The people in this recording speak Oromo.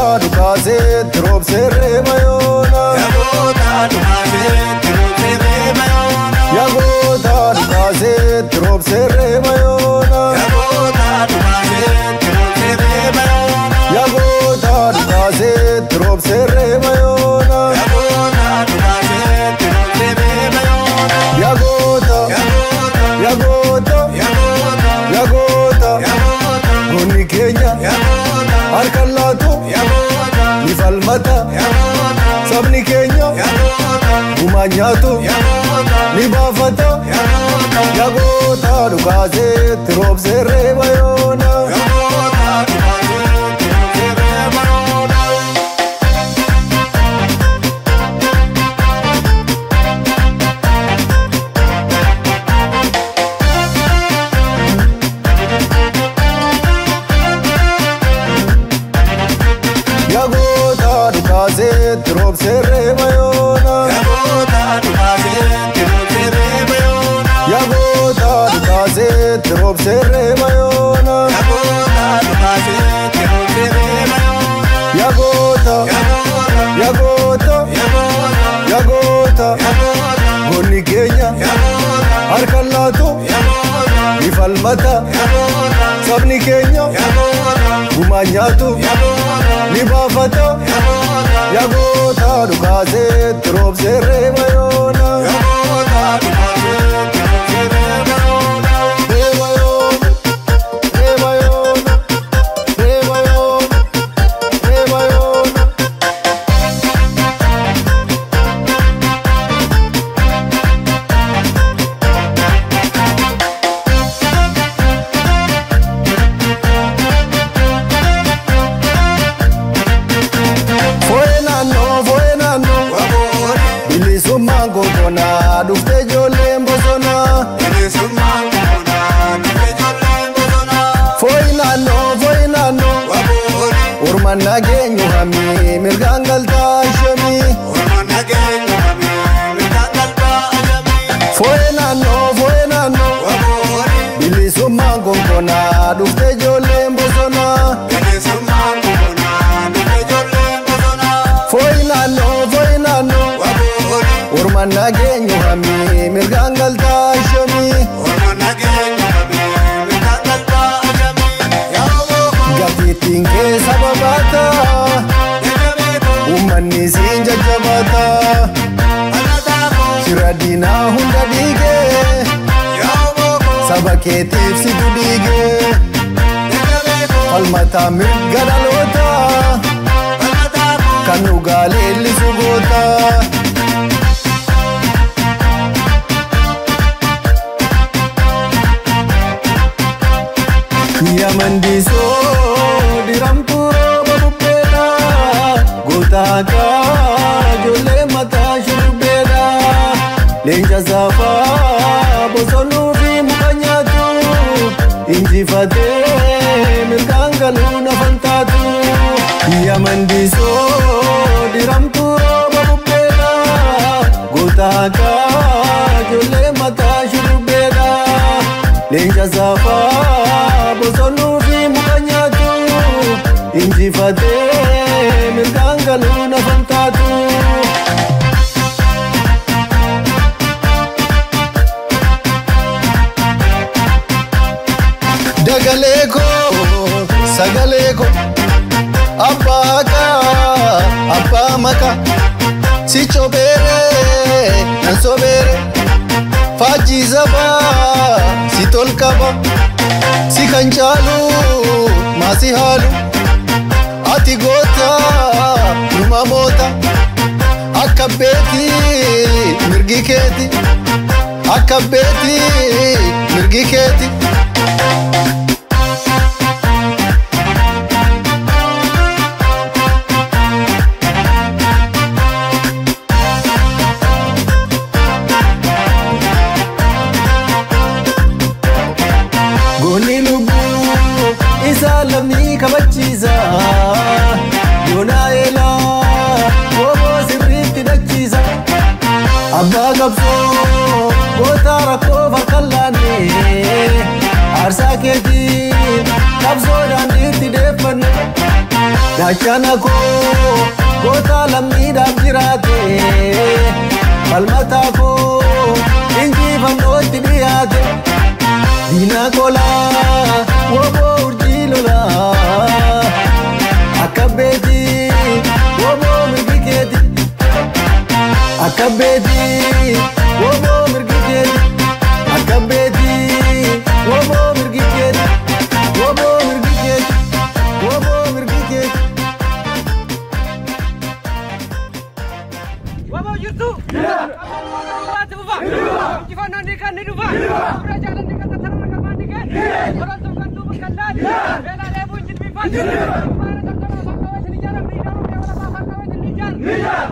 dukase trop serre mayona Yagota dukase trop serre mayona Yagota dukase trop serre mayona Yagota Goni Kenya Arkallatu Nifalmata Sabni Kenya Umanyatu Nibafata Yagota dukase trop serre mayona Yagota dukase trop serre mayona Yagota dukase trop serre mayona Yagota Goni Kenya Arkallatu Nifalmata Sabni Kenya Umanyatu Nibafata Yagota dukase trop serre mayona Dufte jole mbosona Foinano Urman nagenyu hami mirgangalta shami Foinano Bilisuma gongona dufte jole mbosona Foinano Urman nagenyu hami mirgangalta shami Gafitin ke sababata Ummanni sin jajjabata Shiradina hunda dige Sabakeetiif si dudige Falmata mirgadalota Kan ugalee lisugoota Yamandiso diramturo babupeda Gotaka jole mata shurubeda Lenja safa bosonu fi mukanyatu Injifate mirgangalu nafantatu Yamandiso diramturo babupeda Gotaka jole mata shurubeda Lenja safa bosonu fi mukanyatu Injifate mirgangalu nafantatu Dagaleko sagaleko Abba maka Si chobere nan sobere Faji zaba si tolkaba Si kanchalu masi halu Ati gota numa mota Akka beti mirgi keti Akka beti mirgi keti Goni lubu isa lamni kabachiza Yonaela Wobo sirritti dachiza Abba gabso Gota rakko farkallane Arsa keti Gabso danditti defanne Gaachanako goota lammiidhaaf jiraate falmataako injifannootti dhiyaate diina kolaa woboo urjii lolaa akka beeti woboo mirgi keeti akka beeti woboo mirgi keeti akka beeti woboo mirgi keeti woboo mirgi keeti woboo mirgi keeti. Waboo jirtu. Waati bufa. Injifannoo ni kan ni dhufa. Bira jaalalli kan tatarama qabaanni kee. Toronto kan duuba kan laali. Beelaalee bu'in jilbiifatu. Maana tortora fakkaawwati ni jaaramni ijaaramni wala faa fakkaawwati ni ijaaramni.